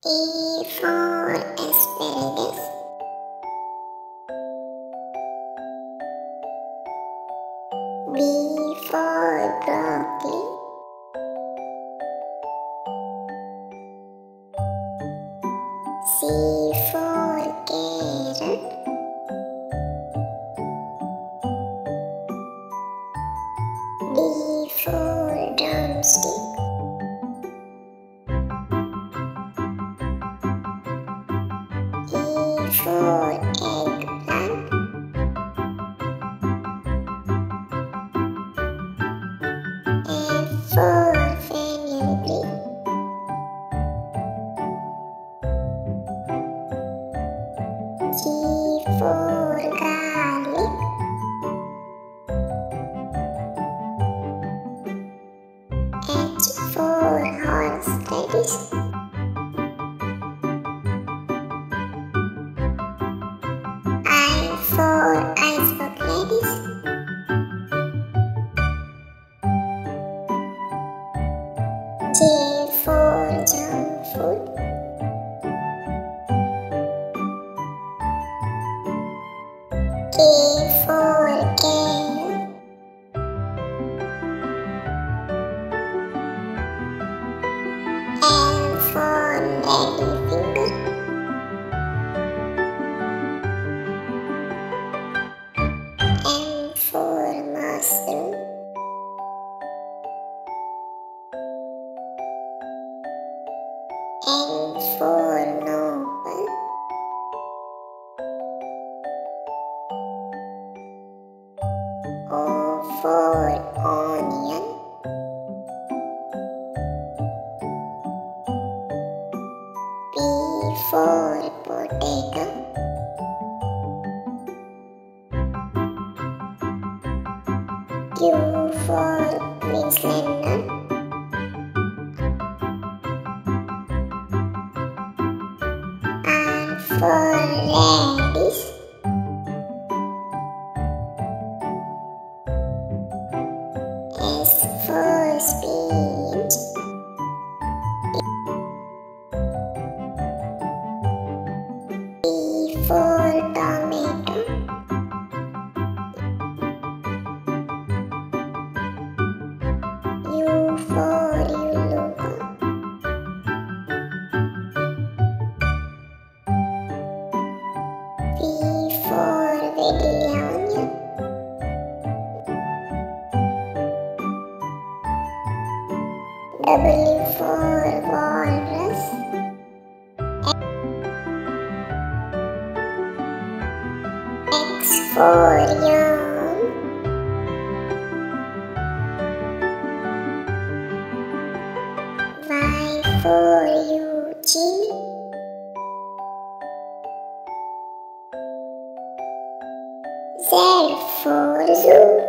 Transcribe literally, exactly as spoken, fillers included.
A for asparagus. B for broccoli. C for carrot. D for drumstick. E for eggplant. F for fenugreek. G for garlic. H for horseradish. I for iceberg lettuce. J for junk food. K for kale. L for ladyfinger. M for mushroom. N for novel. O for onion. P for potato. Q for Queensland nut. R for radish. S for spinach. T for tomato. U for ulluco. V for vanilla onion. W for walrus. X for yarn. Y for Eugene. Z for zoo.